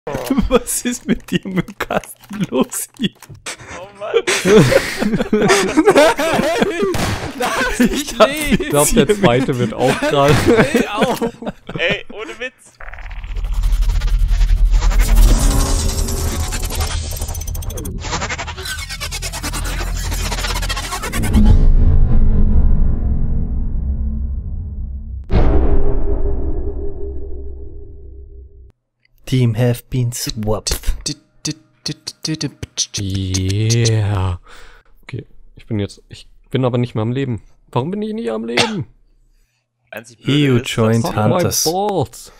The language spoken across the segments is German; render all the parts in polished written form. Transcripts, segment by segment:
Was ist mit dir mit dem Kasten los hier? Oh Mann. Ich glaube, der zweite wird auch gerade. Ey, ohne Witz. Team have been swapped. Yeah. Okay, ich bin aber nicht mehr am Leben. Warum bin ich nicht am Leben? You joined Fuck my Hunters. balls.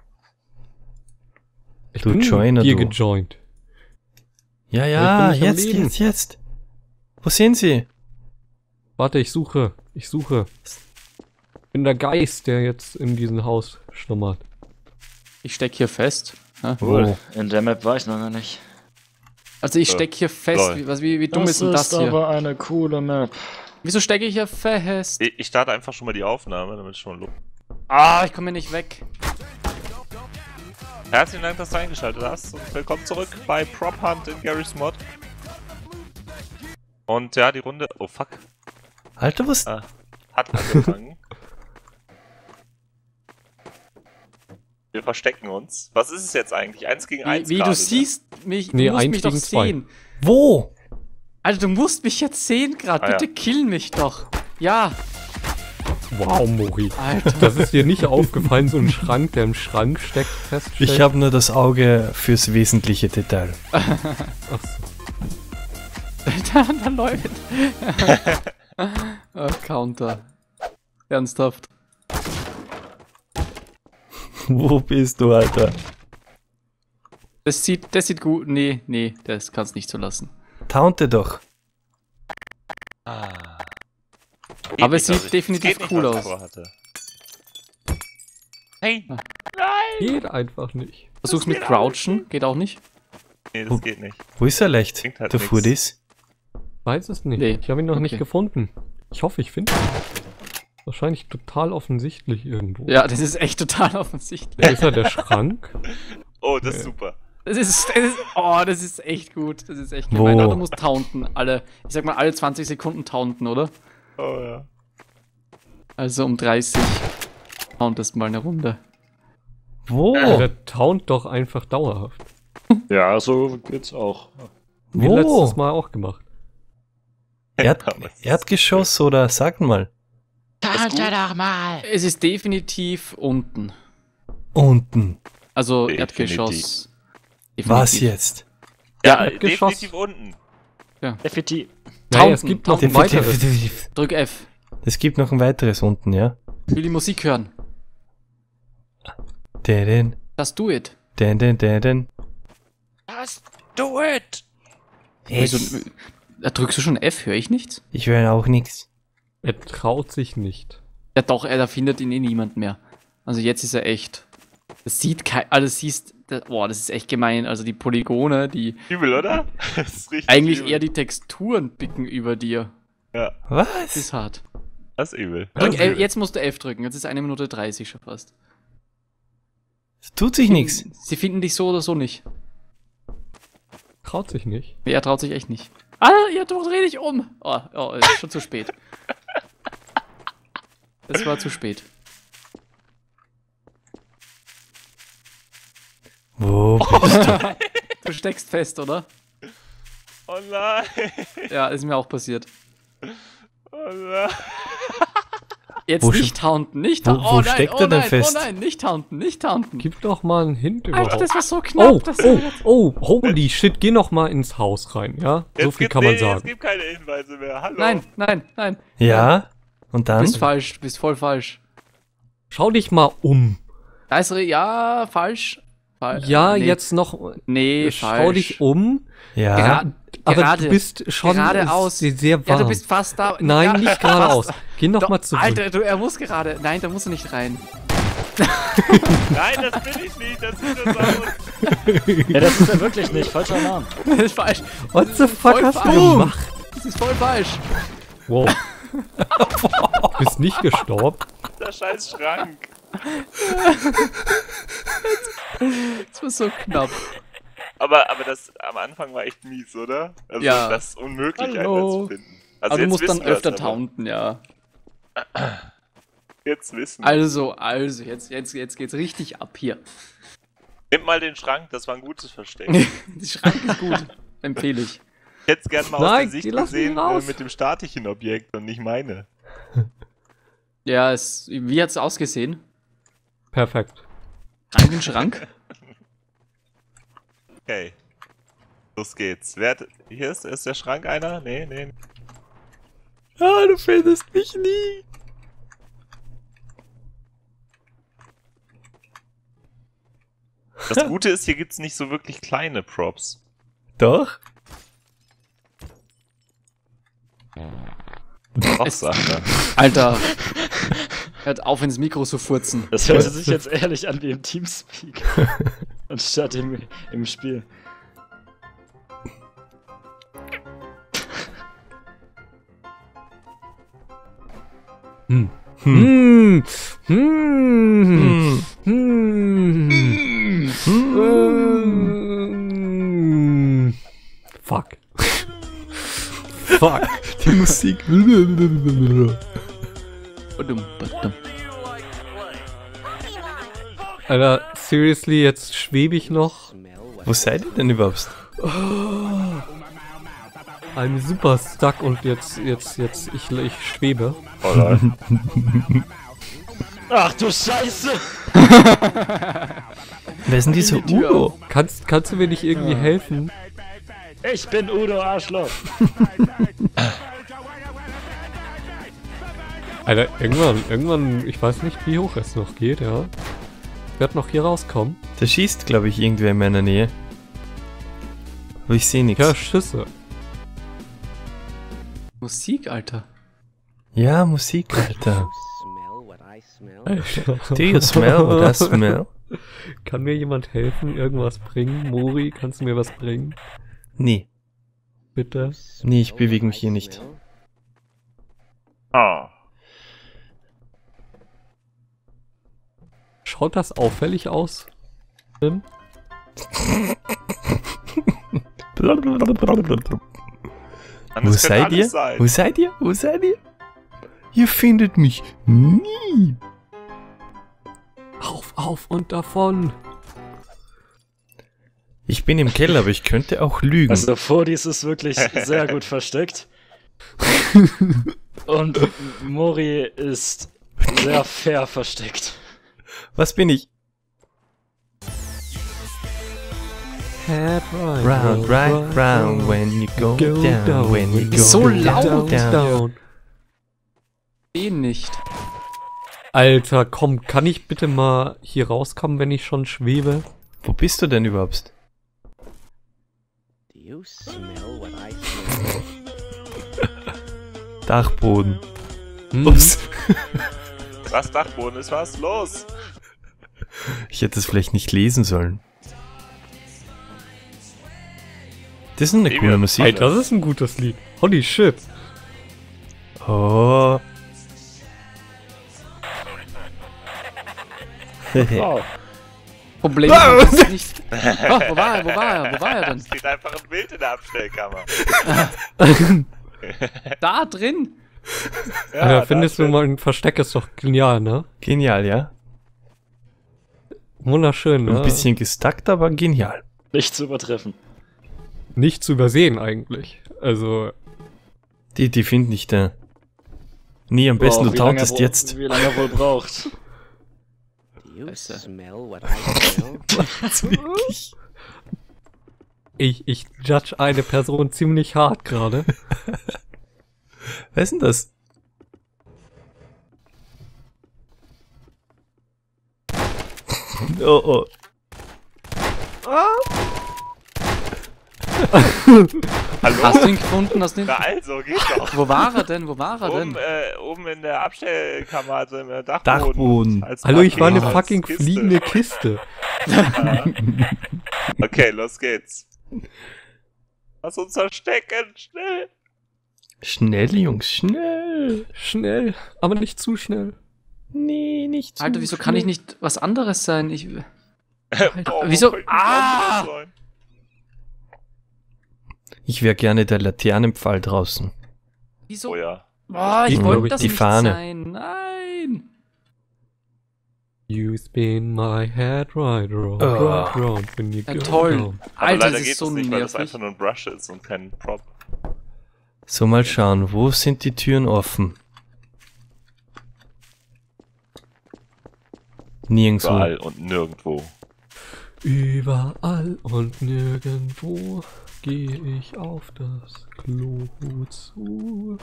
Ich Du bin Joiner, hier du. gejoint. Ja, Ich bin nicht am Leben. jetzt. Wo sind sie? Warte, ich suche. Ich bin der Geist, der jetzt in diesem Haus schlummert. Ich steck hier fest. Wo? In der Map war ich noch gar nicht. Also ich steck hier fest. Lol. Wie dumm ist denn das hier? aber eine coole Map. Wieso stecke ich hier fest? Ich starte einfach schon mal die Aufnahme, damit es schon los. Ah, ich komme hier nicht weg. Herzlichen Dank, dass du eingeschaltet hast und willkommen zurück bei Prop Hunt in Garry's Mod. Und ja, die Runde... Oh fuck. Alter, was? Hat angefangen. Wir verstecken uns. Was ist es jetzt eigentlich? 1 gegen 1 Wie gerade, du ne? siehst mich, Nee, du musst 1 mich doch gegen 2. sehen. Wo? Alter, du musst mich jetzt sehen gerade. Ah, ja. Bitte kill mich doch. Ja. Wow, Mori. Alter. Das ist dir nicht aufgefallen, so ein Schrank, der im Schrank steckt, feststeckt? Ich habe nur das Auge fürs wesentliche Detail. Ach so. da läuft. Counter. Ernsthaft. Wo bist du, Alter? Das sieht gut. Nee, das kannst nicht so lassen. Taunte doch. Geht Aber nicht, es sieht dass ich- definitiv geht nicht, cool was ich aus. vorhatte. Hey! Geht einfach nicht. Versuch's mit geht Crouchen. Geht auch nicht. Nee, das geht nicht. Wo ist er leicht? Bringt halt Der nix. Fudis? Weiß es nicht. Nee. Ich habe ihn noch nicht Okay. gefunden. Ich hoffe, ich finde ihn. Wahrscheinlich total offensichtlich irgendwo. Ja, das ist echt total offensichtlich. Wo ist er, der Schrank? Oh, das ist super. Das ist echt gut. Das ist echt gemein. Wo? Aber du musst taunten. Alle 20 Sekunden taunten, oder? Oh ja. Also um 30 tauntest mal eine Runde. Wo? Der taunt doch einfach dauerhaft. Ja, so geht's auch. Wie Wo? letztes Mal auch gemacht. Erdgeschoss oder sag mal. Es ist definitiv unten. Unten. Also Definitiv. Erdgeschoss. Was jetzt? Ja, Erdgeschoss. definitiv unten. FET. Nein, es Taunten, gibt noch taunten. ein weiteres. Drück F. Es gibt noch ein weiteres unten, ja? Ich will die Musik hören. Den, Das do it. den. Just do it! Wieso, drückst du schon F? Höre ich nichts? Ich höre auch nichts. Er traut sich nicht. Ja doch, da findet ihn eh niemand mehr. Also jetzt ist er echt. Das sieht kein. Also siehst. Boah, das ist echt gemein. Also die Polygone, die. Übel, oder? Das ist richtig Eigentlich übel. eher die Texturen picken über dir. Das Was? ist hart. Das ist übel. Drück F, jetzt musst du F drücken. Jetzt ist 1 Minute 30 schon fast. Tut sich nichts. Sie finden dich so oder so nicht. Traut sich nicht. Er traut sich echt nicht. Ah, ja, doch, dreh dich um. Oh, ist schon zu spät. Es war zu spät. Wo bist du? Du steckst fest, oder? Oh nein! Ja, ist mir auch passiert. Oh nein! Jetzt Wo nicht taunten, nicht wo- taunten. wo steckt er denn fest? Oh nein, nicht taunten, nicht taunten. Gib doch mal einen Hint Alter, überhaupt. das war so knapp. Holy shit, geh noch mal ins Haus rein, ja? So viel kann man Es sagen. gibt keine Hinweise mehr. Hallo? Nein. Ja? Und Du dann? bist falsch, du bist voll falsch. Schau dich mal um. Da ist ja, falsch. Ja, Nee. jetzt noch. Nee, Schau falsch. dich um. Ja. Aber gerade- du bist schon geradeaus. sehr warm. Ja, du bist fast da. Nein, ja, nicht geradeaus. Geh noch Doch, mal zurück. Alter, er muss gerade. Nein, da musst du nicht rein. Nein, das bin ich nicht. Das sieht das aus. Ja, das ist er wirklich nicht. Falscher Name. Das ist falsch. What the fuck voll hast du falsch. gemacht? Das ist voll falsch. Wow. Du bist nicht gestorben. Der scheiß Schrank. Das war so knapp. Aber das am Anfang war echt mies, oder? Also Ja. das ist unmöglich, Hallo. einen zu finden. Also du jetzt musst dann wissen wir's öfter aber. taunten, ja. Jetzt wissen wir. Also, jetzt geht's richtig ab hier. Nimm mal den Schrank, das war ein gutes Versteck. Der Schrank ist gut, empfehle ich. Ich hätte es gerne mal aus Nein, der Sicht die lassen ihn gesehen raus. mit dem statischen Objekt und nicht meine. Ja, wie hat's ausgesehen? Perfekt. Schrank in Schrank? Okay. Los geht's. Hier ist der Schrank einer? Nee. Ah, du findest mich nie. Das Gute ist, hier gibt's nicht so wirklich kleine Props. Doch? Doch, Sache. Alter. Hört auf, ins Mikro zu furzen. Das hört sich jetzt ehrlich an wie im Teamspeak. Anstatt im Spiel. Hm. Hm. Hm. Hm. Hm. Fuck. Fuck. Die Musik. Alter, seriously, jetzt schwebe ich noch. Wo seid ihr denn überhaupt? I'm super stuck und jetzt, ich schwebe. Ach du Scheiße! Wer ist denn dieser Udo? Kannst du mir nicht irgendwie helfen? Ich bin Udo Arschloch. Alter, irgendwann, ich weiß nicht, wie hoch es noch geht, ja. Ich werd noch hier rauskommen. Der schießt, glaube ich, irgendwer in meiner Nähe. Aber ich sehe nichts. Ja, Schüsse. Musik, Alter. Ja, Musik, Alter. Alter. Do you smell what I smell? Kann mir jemand helfen, irgendwas bringen? Mori, kannst du mir was bringen? Nee. Bitte? Nee, ich bewege mich hier nicht. Ah. Schaut das auffällig aus? Tim? Wo seid ihr? Wo seid ihr? Wo seid ihr? Ihr findet mich nie. Auf und davon! Ich bin im Keller, aber ich könnte auch lügen. Also Fodis ist wirklich sehr gut versteckt. Und Mori ist sehr fair versteckt. Was bin ich? Head right, Round, right, round, when you go down, when you go So laut. down. Den nicht. Alter, komm, kann ich bitte mal hier rauskommen, wenn ich schon schwebe? Wo bist du denn überhaupt? Dachboden. Ups. Was Dachboden ist, was? Los! Ich hätte es vielleicht nicht lesen sollen. Das ist eine Ey, coole wir- Musik. Ey, das ist ein gutes Lied. Holy shit. Oh. Wow. Problem ist nicht. Oh, wo war er denn? Es steht einfach ein Bild in der Abstellkammer. Da drin? Alter, findest du mal ein Versteck ist doch genial, ne? Genial, ja? Wunderschön, ne? Ein bisschen gestuckt, aber genial. Nicht zu übertreffen. Nicht zu übersehen eigentlich. Also, Die finden dich da. Nee, am besten Boah, du wie lange tauntest jetzt. Wie lange er wohl braucht. Wirklich? ich judge eine Person ziemlich hart gerade. Wer ist denn das? Oh, oh. Hallo? Hast du ihn gefunden? Na also, geht doch. Wo war er denn? Oben in der Abstellkammer, also im Dachboden. Dachboden. Als Hallo, ich war eine als fucking Kiste. fliegende Kiste. Okay, los geht's. Lass uns verstecken, schnell. Schnell, Jungs, schnell. Schnell, aber nicht zu schnell. Nee, nicht so Alter, wieso kann ich nicht was anderes sein? Oh, wieso? könnte ich anders sein? Ich wäre gerne der Laternenpfahl draußen. Wieso? Oh ja. Boah, ich Die- wollte das die nicht Fahne. sein. Nein. You spin my head right round, Oh. round, round when you Ja, go toll. down. Aber Alter, leider das geht ist so es nicht, weil das nervig. einfach nur ein Brush ist und kein Prop. So, mal schauen, wo sind die Türen offen? Nirgendwo. Überall und nirgendwo. Überall und nirgendwo gehe ich auf das Klo zu.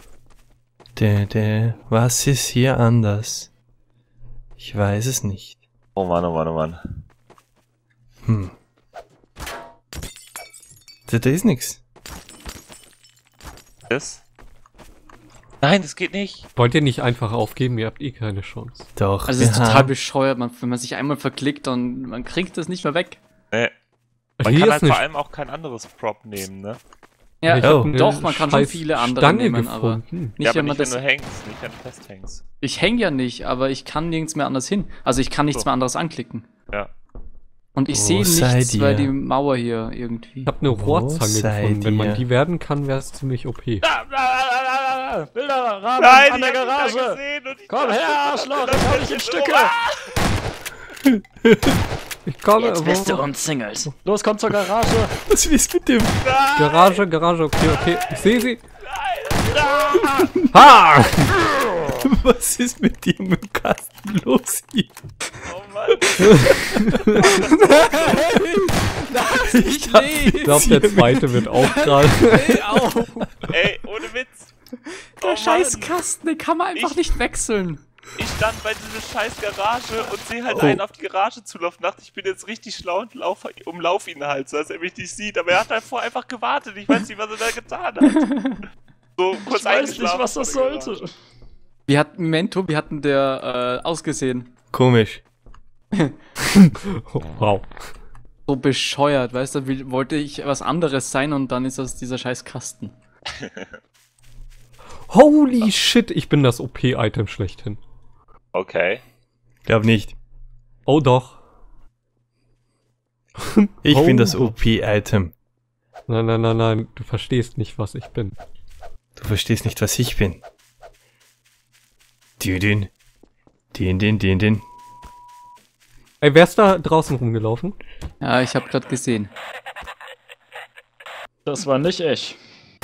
Was ist hier anders? Ich weiß es nicht. Oh Mann, oh Mann, oh Mann. Da ist nix. Das? Nein, das geht nicht. Wollt ihr nicht einfach aufgeben? Ihr habt eh keine Chance. Doch, Also wir es ist total haben- bescheuert, wenn man sich einmal verklickt und man kriegt das nicht mehr weg. Nee. Man Hier kann ist halt eine vor allem auch kein anderes Prop nehmen, ne? Ja, Ich Oh. hab eine doch, man kann schon scheiß viele andere Stange nehmen, aber gefunden. nicht, Ja, aber wenn man nicht, wenn das... du hängst, nicht wenn du festhängst. Ich häng ja nicht, aber ich kann nirgends mehr anders hin. Also ich kann nichts So. mehr anderes anklicken. Ja. Und ich Wo sehe seid nichts, weil ihr? die Mauer hier irgendwie... Ich hab eine Rohrzange seid gefunden. Wenn man ihr? die werden kann, wäre es ziemlich OP. Bilder, Rahmen Nein, an der ich hab Garage. dich da gesehen und ich Komm dachte, her, Arschloch, das ich hau ist dich in jetzt Stücke. Ich komme, Jetzt bist du wo? umzingelt. Los, komm zur Garage. Was willst du mit dem? Garage, Garage, okay. Ich sehe sie. Ha! Was ist mit dir im Kasten los hier? Oh Mann. Ich glaube, der zweite wird auch gerade. Ey, ohne Witz. Der Mann. Scheißkasten, den kann man einfach Ich- nicht wechseln. Ich stand bei dieser scheiß Garage und sehe halt Oh. einen auf die Garage zulaufen. Dachte, ich bin jetzt richtig schlau und umlauf ihn halt, so dass er mich nicht sieht. Aber er hat davor einfach gewartet. Ich weiß nicht, was er da getan hat. So kurz Ich weiß nicht, eingeschlafen was das vor der sollte. Garage. Wie hat Memento, wie hat denn der ausgesehen? Komisch. Wow. So bescheuert, weißt du, wollte ich was anderes sein und dann ist das dieser Scheißkasten. Holy shit, ich bin das OP-Item schlechthin. Okay. Glaub nicht. Oh doch. Ich Oh. bin das OP-Item. Nein, du verstehst nicht, was ich bin. Du verstehst nicht, was ich bin. Den. Ey, wer ist da draußen rumgelaufen? Ja, ich habe gerade gesehen. Das war nicht ich.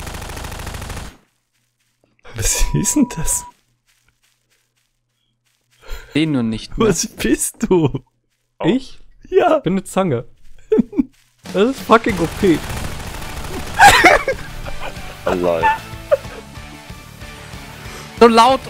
Was ist denn das? Den nur nicht mehr. Was bist du? Oh. Ich Ja. bin eine Zange. Das ist fucking OP. Oh lol. So laut!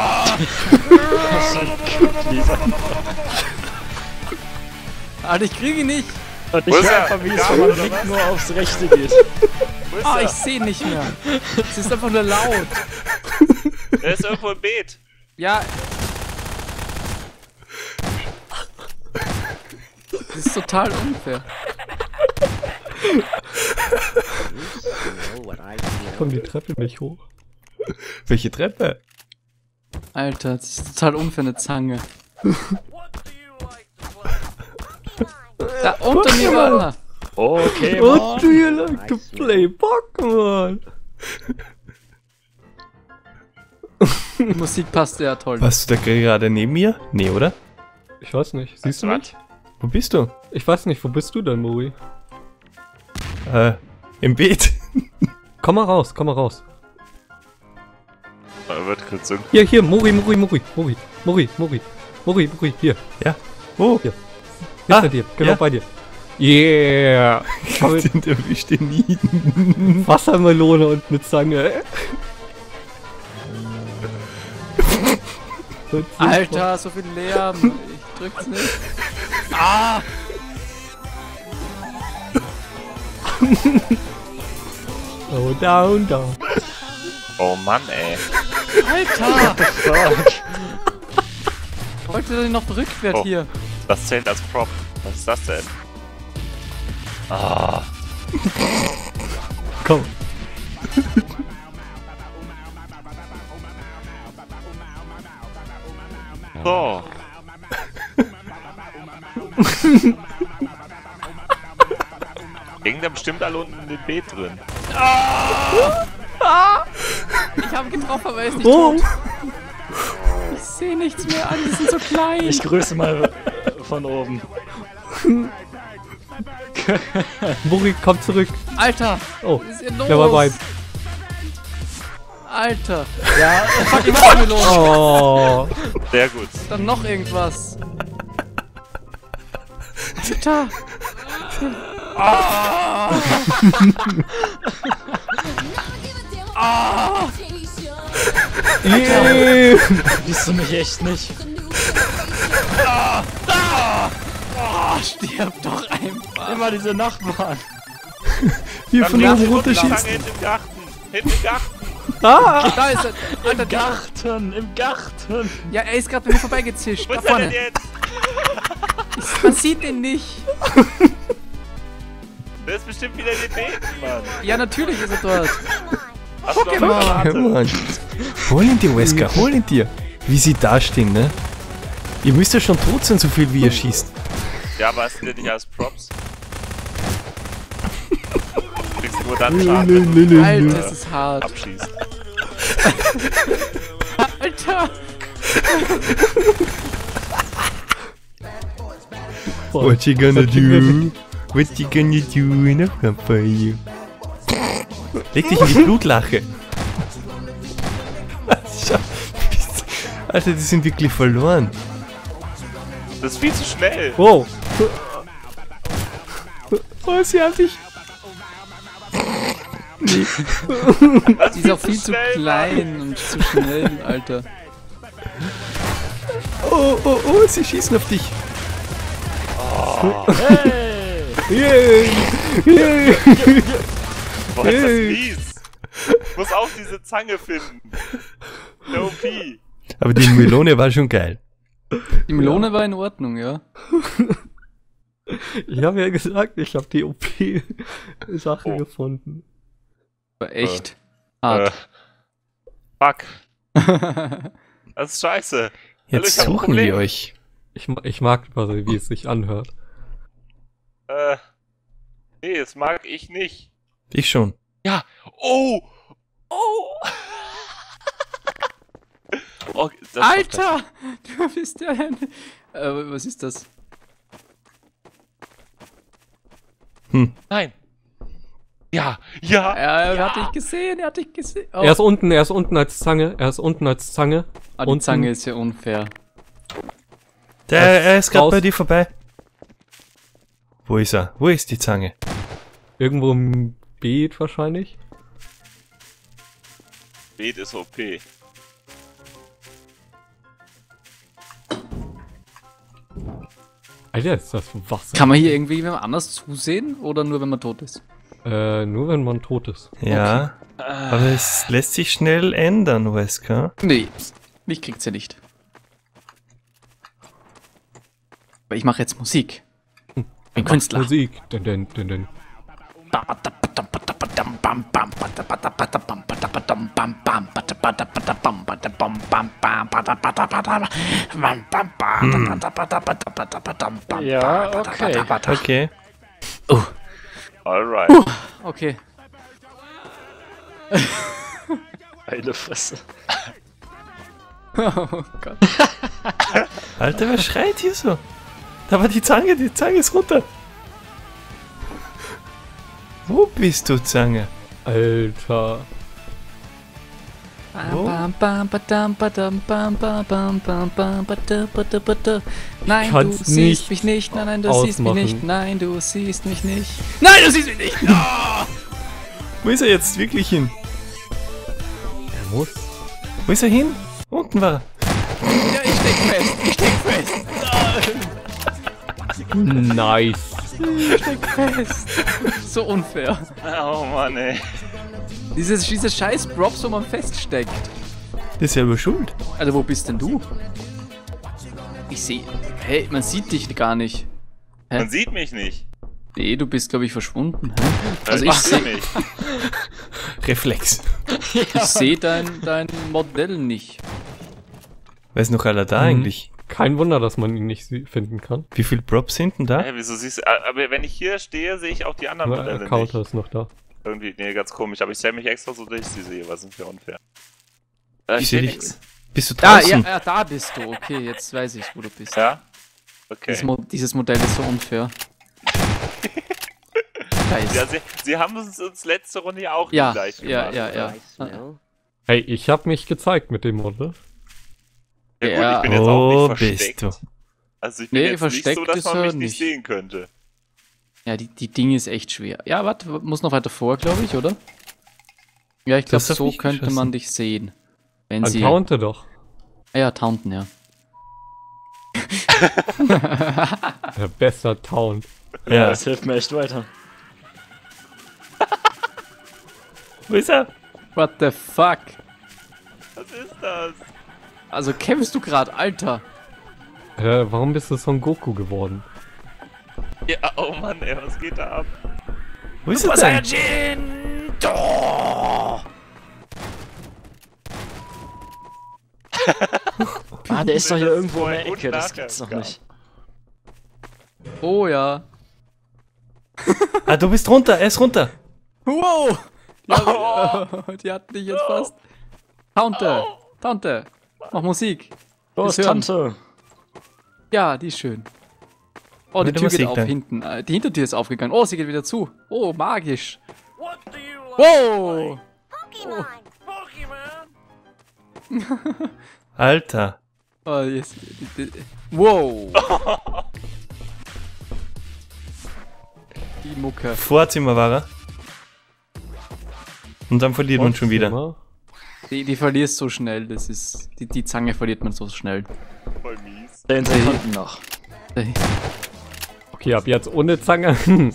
Alter, ich kriege ihn nicht! Und Wo ich ist er? höre verwiesen, Egal, wenn man oder nicht was? nur aufs Rechte geht. Wo ist Ah, er? ich sehe nicht mehr. Es ist einfach nur laut. Er ist irgendwo im Beet. Ja. Das ist total unfair. Ich komm die Treppe nicht hoch. Welche Treppe? Alter, das ist total unfair, eine Zange. Da unter mir war er. Okay, What do you like to play Pokémon? Die Musik passt ja toll. Warst du da gerade neben mir? Nee, oder? Ich weiß nicht. Siehst du Was? mich? Wo bist du? Ich weiß nicht. Wo bist du denn, Mori? Im Beet. Komm mal raus, komm mal raus. Er wird kurz so. Hier, Mori, hier. Ja. Wo? Hier. Hinter dir, genau ja. bei dir. Yeah! Den erwischt den nie. Wassermelone und eine Zange. Alter, so viel Lärm. Ich drück's nicht. Ah! Oh, down. Oh Mann, ey. Alter! Wollte denn noch rückwärts Oh. hier? Das zählt als Prop. Was ist das denn? Ah. Komm. So. hängen da bestimmt alle unten in dem Beet drin. Ich habe getroffen, aber er ist nicht tot. Ich sehe nichts mehr an, die sind so klein. Ich grüße mal von oben. Buri, komm zurück. Alter, Oh, was ist hier los? der war weit. Alter. Ja, fuck, ich mach Melone. Oh. Sehr gut. Dann noch irgendwas. Alter. Yeah. Siehst du mich echt nicht? Stirb doch einfach. Immer diese Nachbarn. Hier von oben runterschießen. Lange hinten im Garten. Hinten im Garten. Da ist er. Alter, Im Garten. Ja, er ist gerade bei mir vorbeigezischt. Wo Da ist er denn vorne. jetzt? Man sieht den nicht. Der ist bestimmt wieder in den Beeten, Mann. Ja, natürlich ist er dort. Hast du doch Pokémon. Ja, gewartet? Mann. Hol ihn dir, Wesker, hol ihn dir. Wie sie dastehen, ne? Ihr müsst ja schon tot sein, so viel wie ihr schießt. Ja, aber hast du dir nicht als Props? Du kriegst nur dann Schaden, wenn du Alter, das ist hart. abschießt. Alter. What you gonna do? What you gonna do in a vampire? Leg dich in die Blutlache. Schau. Alter, die sind wirklich verloren. Das ist viel zu schnell. Wow. Oh, sie haben dich. Das Die ist auch viel zu schnell, klein und zu schnell, Alter. Oh, oh, oh, sie schießen auf dich. Hey! Yay! Yay! Boah, ist das mies. Ich muss auch diese Zange finden. Der OP. Aber die Melone war schon geil. Die Melone war in Ordnung, ja. Ich habe ja gesagt, ich habe die OP-Sache gefunden. War echt hart. Fuck. Das ist scheiße. Jetzt ich hab ein suchen wir Problem. euch. Ich mag quasi, wie es sich anhört. Nee, das mag ich nicht. Ich schon. Ja. Oh! Oh! Oh, das Alter! Du bist ja ein... was ist das? Nein. Ja, ja. Er hat dich gesehen, er hat dich gesehen. Oh. Er ist unten als Zange. Ah, die unten. Zange ist ja unfair. Er ist gerade raus. bei dir vorbei. Wo ist er? Wo ist die Zange? Irgendwo im Beet wahrscheinlich. Beet ist OP. Alter, ist das Wasser. Kann man hier irgendwie jemand anders zusehen oder nur wenn man tot ist? Nur wenn man tot ist. Ja. Aber es lässt sich schnell ändern, Wesker. Nee, mich kriegt's ja nicht. Aber ich mache jetzt Musik. Ein Künstler. Musik. Den. Ja, okay. Okay. Alright. Okay. Eine Fresse. Oh Gott. Alter, wer schreit hier so? Da war die Zange ist runter. Wo bist du, Zange? Alter. Nein, du Kann's siehst nicht mich nicht. Nein, du siehst mich ausmachen. nicht. Nein, du siehst mich nicht. Nein, du siehst mich nicht. Wo ist er jetzt wirklich hin? Er muss. Wo ist er hin? Unten war er. Ja, ich steck fest. Ich steck fest. Nice. Ich steck fest. So unfair. Oh Mann, ey. Diese scheiß Props, wo man feststeckt. Der ist selber schuld. Also, wo bist denn du? Ich sehe. Hey, man sieht dich gar nicht. Hä? Man sieht mich nicht. Nee, du bist, glaube ich, verschwunden. Hä? Also ich ich sehe seh- mich. Reflex. Ich sehe dein Modell nicht. Wer ist noch aller da eigentlich? Kein Wunder, dass man ihn nicht finden kann. Wie viele Props sind denn da? Hä, wieso siehst du... Aber wenn ich hier stehe, sehe ich auch die anderen Der Modelle Counter nicht. ist noch da. Irgendwie, nee, ganz komisch. Aber ich stelle mich extra so, dass ich sie sehe. Was sind wir unfair? Ich Ich seh sehe dich. nichts. Bist du Ah, draußen? ja, da bist du. Okay, jetzt weiß ich, wo du bist. Ja? Okay. Dieses Modell ist so unfair. Scheiße. Ja, sie haben uns letzte Runde ja auch Ja, gleich ja, gemacht. ja. Hey, ich habe mich gezeigt mit dem Model. Ja, gut, Ja. ich bin jetzt auch Oh, nicht bist versteckt. du. Also ich bin Nee, jetzt nicht so, versteckt dass ist man er mich nicht nicht. sehen könnte. Ja, die Dinge ist echt schwer. Ja, warte, muss noch weiter vor, glaube ich, oder? Ja, ich glaube, hast auf so mich könnte geschossen. man dich sehen. Wenn Dann sie... taunte doch. Ah ja, Taunten, ja. Der bester Taunt. Ja. Das hilft mir echt weiter. Wo ist er? What the fuck? Was ist das? Also kämpfst du gerade, Alter? Warum bist du Son Goku geworden? Ja, oh Mann, ey, was geht da ab? Wo ist er denn? Ah, der ist doch hier Das irgendwo in der vorher Ecke, und das nachher gibt's doch gab. nicht. Oh ja. Ah, du bist runter, er ist runter. Wow! Die hat mich jetzt fast. Taunte! Taunte! Mach Musik! Los, Das hören. Tante! Ja, die ist schön. Oh, die Mit der Tür geht Musik auf dann. hinten. Die Hintertür ist aufgegangen. Oh, sie geht wieder zu. Oh, magisch. Wow! Alter. Oh, jetzt. Wow! Die Mucke. Vorzimmer war er. Und dann verliert man schon wieder. Immer. Die verlierst so schnell. Das ist. Die Zange verliert man so schnell. Voll mies. 10 Sekunden noch. Okay, ab jetzt ohne Zange.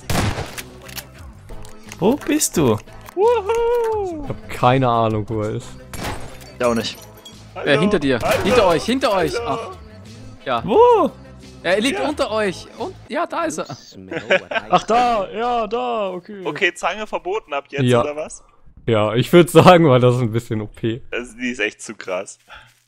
Wo bist du? Ich hab keine Ahnung, wo er ist. Ja, auch nicht. Hinter dir. Hinter euch, hinter euch. Ach, ja. Wo? Er liegt unter euch. Und ja, da ist er. Ach, da! Ja, da! Okay. Okay, Zange verboten ab jetzt, Ja. oder was? Ja, ich würde sagen, weil das ist ein bisschen OP. Die ist echt zu krass.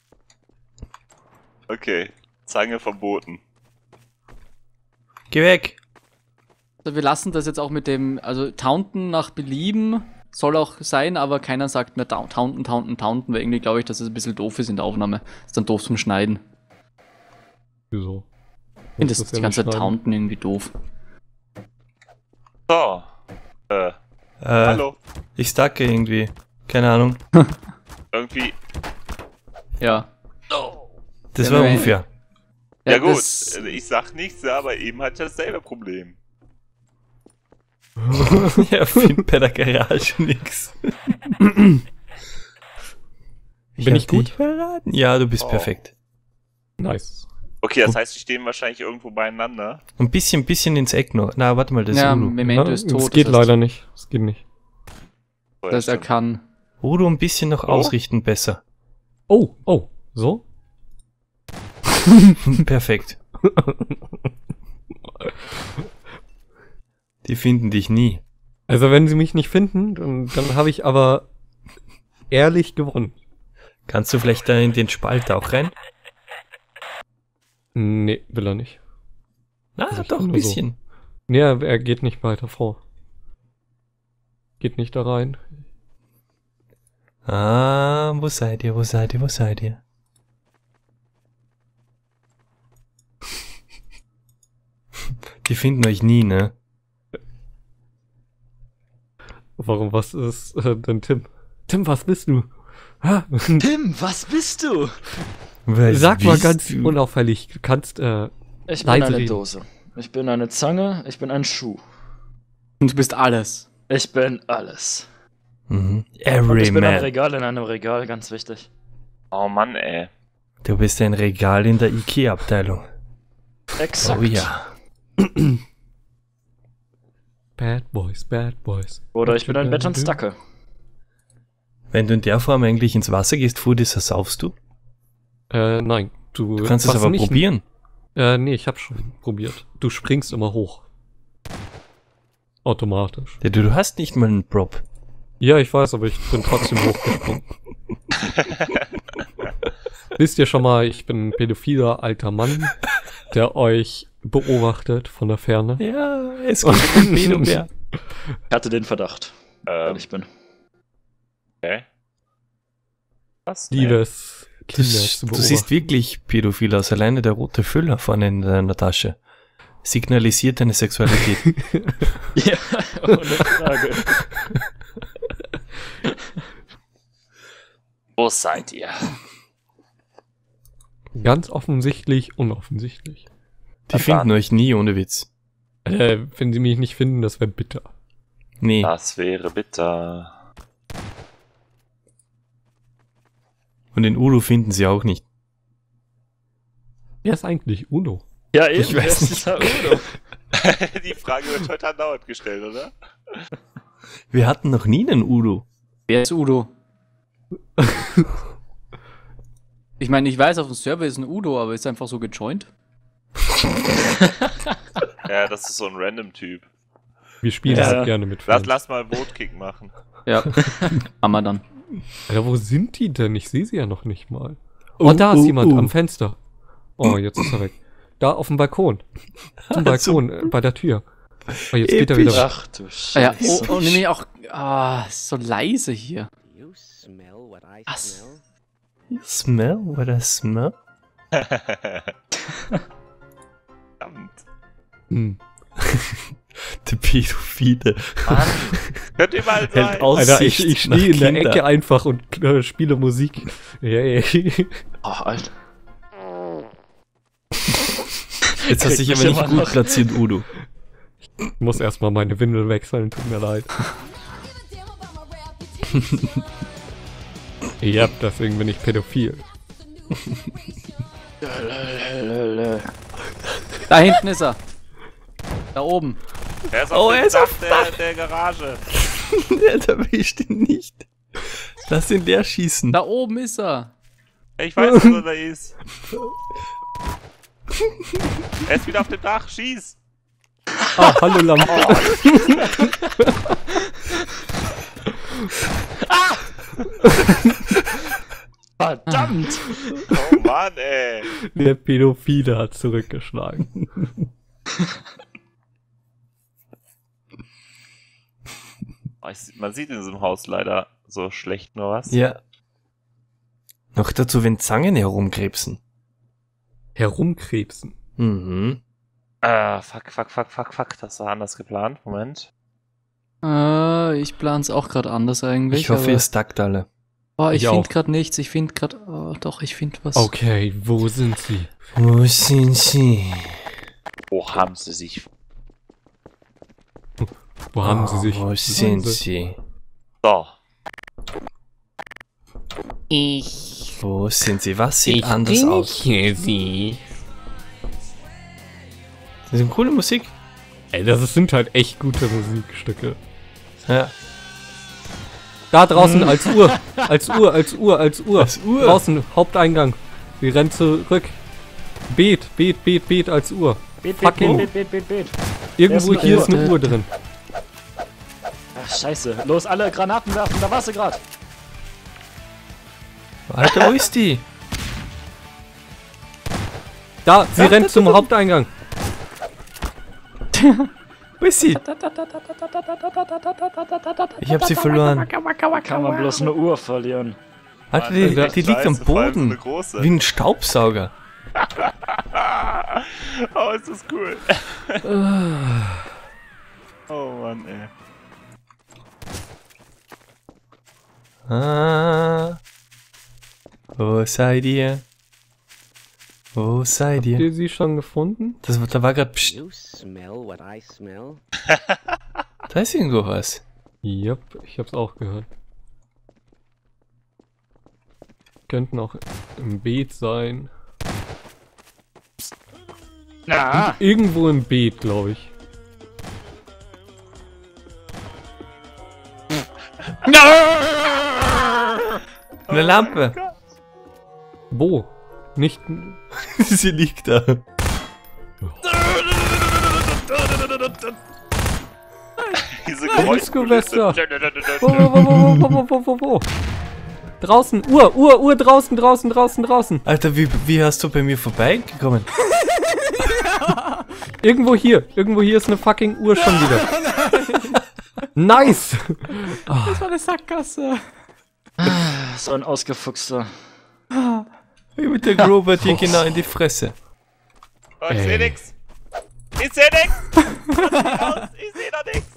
Okay, Zange verboten. Geh weg. Also wir lassen das jetzt auch mit dem, also Taunten nach Belieben soll auch sein, aber keiner sagt mehr Taunten, weil irgendwie glaube ich, dass es ein bisschen doof ist in der Aufnahme. Ist dann doof zum Schneiden. Wieso? Ich finde Muss das ja die ganze nicht Zeit schneiden. Taunten irgendwie doof. So. Hallo. Ich stacke irgendwie. Keine Ahnung. Irgendwie. Ja. Das Ja, war nein. unfair. Ja, gut, das- ich sag nichts, aber eben hat dasselbe Problem. Ja, find bei der Garage nix. Bin ich hab gut? dich verraten. Ja, du bist Oh. perfekt. Nice. Okay, das heißt, die stehen wahrscheinlich irgendwo beieinander. Ein bisschen ins Eck noch. Na, warte mal, das ist Ja, Udo. Memento ist tot. Es geht das heißt, leider nicht. Es geht nicht. So, ja, dass er stimmt. kann. Udo ein bisschen noch Oh. ausrichten besser. Oh, oh, so? Perfekt. Die finden dich nie. Also wenn sie mich nicht finden, dann habe ich aber ehrlich gewonnen. Kannst du vielleicht da in den Spalt auch rein? Nee, will er nicht. Na, Also ich doch, kann ein nur so. bisschen. Nee, er geht nicht weiter vor. Geht nicht da rein. Ah, wo seid ihr, wo seid ihr, wo seid ihr? Die finden euch nie, ne? Warum, was ist denn Tim? Tim, was bist du? Ah, Tim, was bist du? Was sag mal bist ganz du? unauffällig, du kannst, Ich bin Leise eine reden. Dose. Ich bin eine Zange. Ich bin ein Schuh. Und du bist alles. Ich bin alles. Mhm. Und Every ich bin ein man. Regal in einem Regal, ganz wichtig. Oh Mann, ey. Du bist ein Regal in der Ikea-Abteilung. Exakt. Oh ja. Bad Boys, Bad Boys. Oder ich bin ein Bett und Stacke. Wenn du in der Form eigentlich ins Wasser gehst, Foodie, saufst du? Nein, Du kannst es was aber nicht- probieren. Nee, ich hab schon probiert. Du springst immer hoch. Automatisch. Ja, du hast nicht mal einen Prop. Ja, ich weiß, aber ich bin trotzdem hochgesprungen. Wisst ihr schon mal, ich bin ein pädophiler alter Mann, der euch beobachtet von der Ferne. Ja, es gibt ein Pädobär. Ich hatte den Verdacht, ehrlich bin. Okay. Was? Liebes Kinder zu Du beobachten. siehst wirklich pädophil aus. Alleine der rote Füller vorne in deiner Tasche signalisiert deine Sexualität. Ja, ohne Frage. Wo seid ihr? Ganz offensichtlich, unoffensichtlich. Die finden euch nie, ohne Witz. Wenn sie mich nicht finden, das wäre bitter. Nee. Das wäre bitter. Und den Udo finden sie auch nicht. Wer ist eigentlich Uno? Ja, eben, Ich weiß nicht. dieser Udo. Die Frage wird heute andauernd gestellt, oder? Wir hatten noch nie einen Udo. Wer ist Udo? Ich meine, ich weiß, auf dem Server ist ein Udo, aber ist einfach so gejoint. Ja, das ist so ein Random-Typ. Wir spielen Ja. halt gerne mit Fans. Lass mal Vote-Kick machen. Ja, haben wir dann. Alter, wo sind die denn? Ich sehe sie ja noch nicht mal. Oh, da ist jemand am Fenster. Oh, jetzt ist er weg. Da auf dem Balkon. Zum Balkon, bei der Tür. Oh, jetzt geht er wieder weg. Ach du Ah ja, Scheiße. und nämlich auch, ist so leise hier. You smell what I Was? smell? You smell what I smell? Verdammt. Hm. Der Pädophile. Mann. Könnt ihr mal Hält sein? aus. Alter, Aussicht ich nach stehe in der Kinder. Ecke einfach und spiele Musik. Yeah. Oh, Alter. Jetzt hast du dich Krieg aber mich nicht immer gut noch. platziert, Udo. Ich muss erstmal meine Windel wechseln, tut mir leid. Ja, deswegen bin ich pädophil. Da hinten ist er. Da oben. Er ist Oh, auf er dem ist auf Dach der Garage. Der erwischt ihn nicht. Lass ihn leer schießen. Da oben ist er. Ich weiß, wo er ist. Er ist wieder auf dem Dach. Schieß. Ah, hallo Lampe. Verdammt! Oh Mann, ey. Der Pädophile hat zurückgeschlagen. Oh, man sieht in diesem Haus leider so schlecht nur was. Ja. Noch dazu, wenn Zangen herumkrebsen. Herumkrebsen. Mhm. Fuck. Das war anders geplant. Moment. Ich plan's auch gerade anders eigentlich. Ich hoffe, aber, ihr stackt alle. oh, ich Ich finde auch. gerade nichts. Ich finde gerade. Oh, doch, ich finde was. Okay, wo sind sie? Wo sind sie? Wo haben sie sich... Wo haben sie sich? Wo sind sie? So. Wo sind sie? Was sieht anders aus? sie. Das ist eine coole Musik. Ey, das sind halt echt gute Musikstücke. Ja. Da draußen als Uhr. Als Uhr. Draußen, Haupteingang. Wir rennen zurück. Bet als Uhr. Fucking- Bet. Irgendwo Wer ist hier eine ist eine Uhr drin. Ach, scheiße. Los, alle Granaten werfen. Da warst du grad. Alter, wo ist die? Da, sie rennt zum Haupteingang. Wo ist sie? Ich hab sie verloren. Kann man bloß eine Uhr verlieren. Alter, Mann, die liegt am Scheiße, vor allem so eine Boden. große. Wie ein Staubsauger. Oh, ist das cool. Oh Mann, ey. Ah. Wo seid ihr? Wo seid Habt ihr? ihr sie schon gefunden? Da war gerade. You smell what I smell? Da ist irgendwo was. Yep, ich hab's auch gehört. Könnten auch im Beet sein. Na, Irgendwo im Beet, glaube ich. Eine Lampe. Wo? Nicht. Sie liegt da. Diese Disco-Wester. Geräuschkulisse. Wo? Draußen, Uhr, draußen. Alter, wie hast du bei mir vorbeigekommen? Irgendwo hier ist eine fucking Uhr schon wieder. Nice! Das war eine Sackgasse. So ein Ausgefuchster. Wie mit der Grover dir genau in die Fresse. Oh, ich seh Ey. nix. Ich seh nix. Ich seh da nix.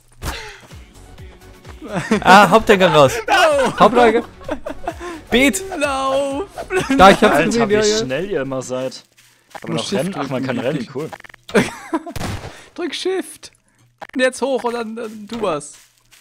Ah, Haupteingang raus. Hauptreihe. Beet! Lauf! Da, ich hab's Alter, gesehen, wie ja, ja. schnell ihr immer seid. Aber Muss noch Shift rennen? Ach, man kann drücken. rennen, cool. Drück Shift. Und jetzt hoch und dann tu was.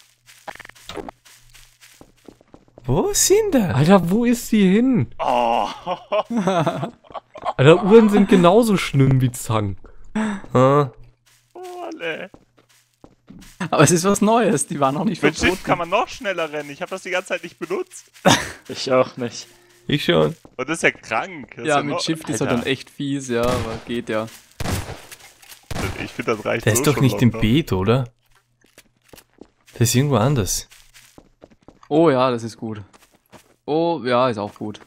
Wo sind da? Alter, wo ist sie hin? Oh. Alter, Uhren sind genauso schlimm wie Zangen. Ah, Oh, ey. Aber es ist was Neues, die waren noch nicht Mit Shift verboten. kann man noch schneller rennen. Ich habe das die ganze Zeit nicht benutzt. Ich auch nicht. ich schon. Und das ist ja krank. Das ist Ja, mit noch- Shift ist er Alter, dann echt fies, ja, aber geht ja. Ich finde, das reicht Der so ist doch schon nicht im locker. Beet, oder? Der ist irgendwo anders. Oh ja, das ist gut. Oh, ja, ist auch gut.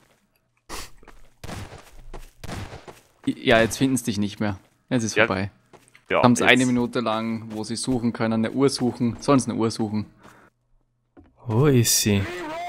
Ja, jetzt finden sie dich nicht mehr. Jetzt ist Ja, vorbei. Ja, Haben es jetzt- eine Minute lang, wo sie suchen können, eine Uhr suchen. Sollen sie eine Uhr suchen? Wo ist sie?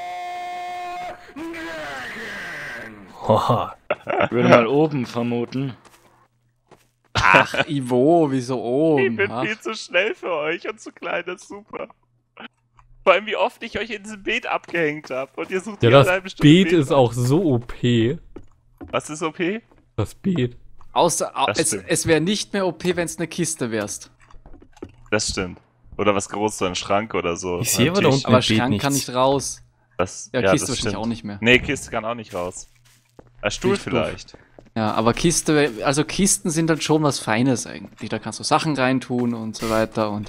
Haha. Ich würde mal oben vermuten. Ach, Ivo, wieso oben? Ich bin Ach, viel zu schnell für euch und zu klein, das ist super. Vor allem, wie oft ich euch in diesem Beet abgehängt habe. Und ihr sucht Ja, die das halbe Stunde Beet ist auch so OP. Was ist OP? Das Beet. außer, Das es, stimmt. es wäre nicht mehr OP, wenn es eine Kiste wärst. Das stimmt. Oder was Großes, so ein Schrank oder so. Ich sehe aber Ein da Tisch. unten Aber im Beet Schrank kann nichts. nicht raus. Das, Ja, das Kiste wahrscheinlich stimmt. auch nicht mehr. Nee, Kiste kann auch nicht raus. Ein Stuhl Nicht doof. vielleicht. Ja, aber also Kisten sind dann schon was Feines eigentlich. Da kannst du Sachen reintun und so weiter und.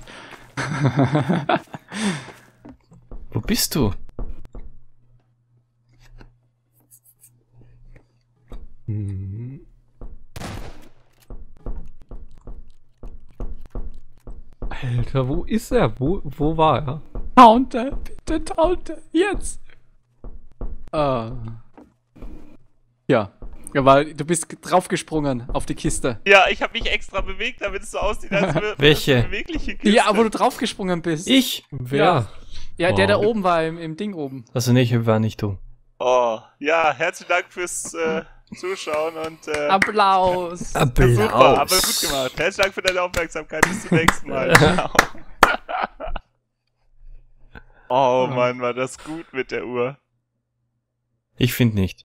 Wo bist du? Hm. Alter, wo ist er? Wo war er? Taunte, bitte taunte, jetzt! Ja. Ja, weil du bist draufgesprungen auf die Kiste. Ja, ich habe mich extra bewegt, damit es so aussieht, als wäre Welche? eine bewegliche Kiste. Ja, aber du draufgesprungen bist. Ich? Wer? Ja, der da Oh. oben war, im Ding oben. Also nee, ich war nicht du. Oh, ja, herzlichen Dank fürs Zuschauen und Applaus! super, aber gut gemacht. Herzlichen Dank für deine Aufmerksamkeit. Bis zum nächsten Mal. Ciao. Oh Mann, war das gut mit der Uhr. Ich finde nicht.